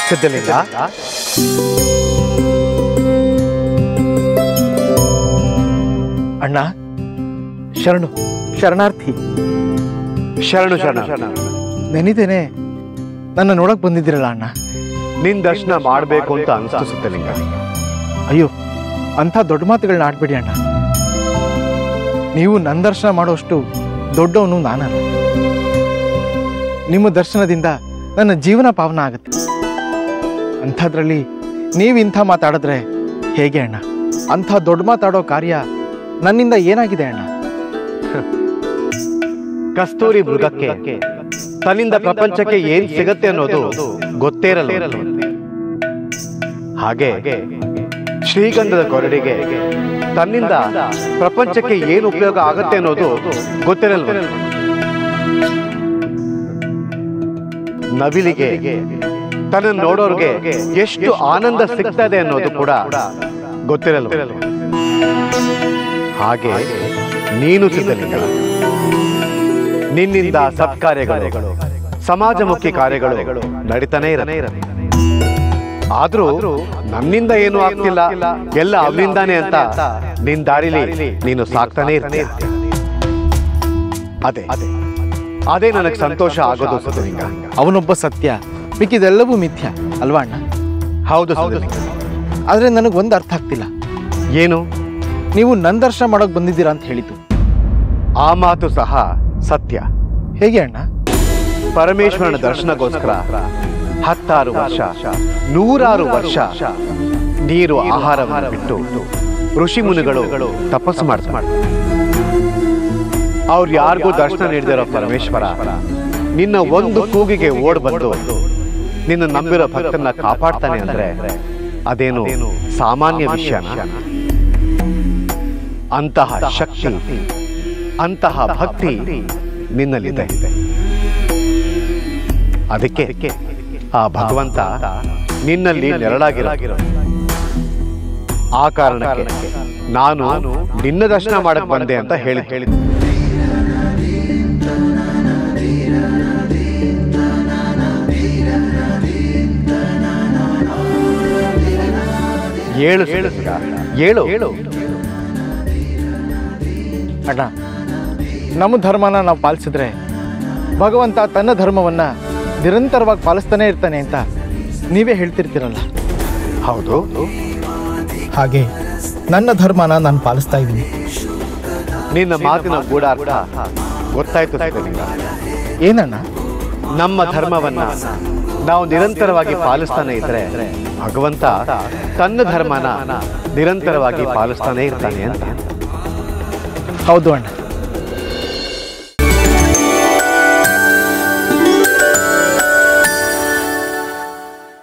ಸಿದ್ಧಲಿಂಗ, ಅಣ್ಣ ಶರಣು, ಶರಣಾರ್ಥಿ. ಶರಣು ಶರಣ. ನೆನಿದ್ದೇನೆ ನನ್ನ ನೋಡಕ್ ಬಂದಿದ್ದೀರಲ್ಲ ಅಣ್ಣ. ನಿನ್ ದರ್ಶನ ಮಾಡಬೇಕು ಅಂತ ಅನಿಸ್ತು ಸಿದ್ಧಲಿಂಗ. ಅಯ್ಯೋ, ಅಂಥ ದೊಡ್ಡ ಮಾತುಗಳನ್ನ ಆಡ್ಬೇಡಿ ಅಣ್ಣ. ನೀವು ನನ್ನ ದರ್ಶನ ಮಾಡೋಷ್ಟು ದೊಡ್ಡವನು ನಾನಲ್ಲ. ನಿಮ್ಮ ದರ್ಶನದಿಂದ ನನ್ನ ಜೀವನ ಪಾವನ ಆಗುತ್ತೆ. ಅಂಥದ್ರಲ್ಲಿ ನೀವು ಇಂಥ ಮಾತಾಡಿದ್ರೆ ಹೇಗೆ ಅಣ್ಣ? ಅಂಥ ದೊಡ್ಡ ಮಾತಾಡೋ ಕಾರ್ಯ ನನ್ನಿಂದ ಏನಾಗಿದೆ ಅಣ್ಣ? ಕಸ್ತೂರಿ ಮೃಗಕ್ಕೆ ತನ್ನಿಂದ ಪ್ರಪಂಚಕ್ಕೆ ಏನ್ ಸಿಗತ್ತೆ ಅನ್ನೋದು ಗೊತ್ತೇ ಇರಲ್ಲ. ಹಾಗೆ ಶ್ರೀಗಂಧದ ಕೊರಡಿಗೆ ತನ್ನಿಂದ ಪ್ರಪಂಚಕ್ಕೆ ಏನು ಉಪಯೋಗ ಆಗತ್ತೆ ಅನ್ನೋದು ಗೊತ್ತಿರಲ್ವ. ನವಿಲಿಗೆ ತನ್ನ ನೋಡೋರ್ಗೆ ಎಷ್ಟು ಆನಂದ ಸಿಗ್ತಾ ಇದೆ ಅನ್ನೋದು ಕೂಡ ಗೊತ್ತಿರಲ್ವ. ಹಾಗೆ ನೀನು ಸಿದ್ಧಲಿಂಗ, ನಿನ್ನಿಂದ ಸತ್ಕಾರ್ಯಗಳು, ಸಮಾಜಮುಖಿ ಕಾರ್ಯಗಳು ನಡೀತಾನೆ ಇರತ್ತೆ. ಆದ್ರೂ ನನ್ನಿಂದ ಏನು ಆಗ್ತಿಲ್ಲ, ಎಲ್ಲ ಅವನಿಂದಾನೆ ಅಂತ ನಿನ್ ದಾರಿಲಿ ನೀನು ಸಾಕ್ತಾನೆ ಇರ್ತೀಯ. ಅದೇ ನನಗೆ ಸಂತೋಷ ಆಗೋದು ಸಿದ್ಧಲಿಂಗ. ಅವನೊಬ್ಬ ಸತ್ಯ, ಮಿಕ್ಕಿದೆಲ್ಲವೂ ಮಿಥ್ಯ ಅಲ್ವಾ ಅಣ್ಣ? ಹೌದು ಸಿದ್ಧಲಿಂಗ. ಆದ್ರೆ ನನಗೊಂದು ಅರ್ಥ ಆಗ್ತಿಲ್ಲ. ಏನು? ನೀವು ನನ್ನ ದರ್ಶನ ಮಾಡೋಕ್ ಬಂದಿದ್ದೀರಾ ಅಂತ ಹೇಳಿದ್ದು. ಆ ಮಾತು ಸಹ ಸತ್ಯ. ಹೇಗೆ ಅಣ್ಣ? ಪರಮೇಶ್ವರನ ದರ್ಶನಗೋಸ್ಕರ 10 ವರ್ಷ, 100 ವರ್ಷ ನೀರು ಆಹಾರವನ್ನು ಬಿಟ್ಟು ಋಷಿ ಮುನಿಗಳು ತಪಸ್ಸು ಮಾಡ್ತಾರೆ. ಅವ್ರು ಯಾರಿಗೂ ದರ್ಶನ ನೀಡಿದಿರೋ ಪರಮೇಶ್ವರ ನಿನ್ನ ಒಂದು ಕೂಗಿಗೆ ಓಡ್ ಬಂದು ನಿನ್ನ ನಂಬಿರೋ ಭಕ್ತನ ಕಾಪಾಡ್ತಾನೆ ಅಂದ್ರೆ ಅದೇನು ಸಾಮಾನ್ಯ ವಿಷಯನ? ಅಂತಹ ಶಕ್ತಿ, ಅಂತಹ ಭಕ್ತಿ ನಿನ್ನಲ್ಲಿದೆ. ಅದಕ್ಕೆ ಆ ಭಗವಂತ ನಿನ್ನಲ್ಲಿ ನೆರಳಾಗಿರೋ. ಆ ಕಾರಣಕ್ಕೆ ನಾನು ನಿನ್ನ ದರ್ಶನ ಮಾಡಕ್ ಬಂದೆ ಅಂತ ಹೇಳಿದ್ದೆ. ಹೇಳು ಹೇಳು. ಅಣ್ಣ, ನಮ್ಮ ಧರ್ಮನ ನಾವು ಪಾಲಿಸಿದ್ರೆ ಭಗವಂತ ತನ್ನ ಧರ್ಮವನ್ನ ನಿರಂತರವಾಗಿ ಪಾಲಿಸ್ತಾನೆ ಇರ್ತಾನೆ ಅಂತ ನೀವೇ ಹೇಳ್ತಿರ್ತೀರಲ್ಲ. ಹೌದು. ಹಾಗೆ ನನ್ನ ಧರ್ಮನ ನಾನು ಪಾಲಿಸ್ತಾ ಇದ್ದೀನಿ. ನಿನ್ನ ಮಾತಿನ ಗೂಢಾರ್ಥ ಗೊತ್ತಾಯ್ತು ಸಿದ್ಧಲಿಂಗ. ಏನಣ್ಣ? ನಮ್ಮ ಧರ್ಮವನ್ನ ನಾವು ನಿರಂತರವಾಗಿ ಪಾಲಿಸ್ತಾನೆ ಇದ್ರೆ ಭಗವಂತ ತನ್ನ ಧರ್ಮನ ನಿರಂತರವಾಗಿ ಪಾಲಿಸ್ತಾನೆ ಇರ್ತಾನೆ ಅಂತ. ಹೌದು ಅಣ್ಣ.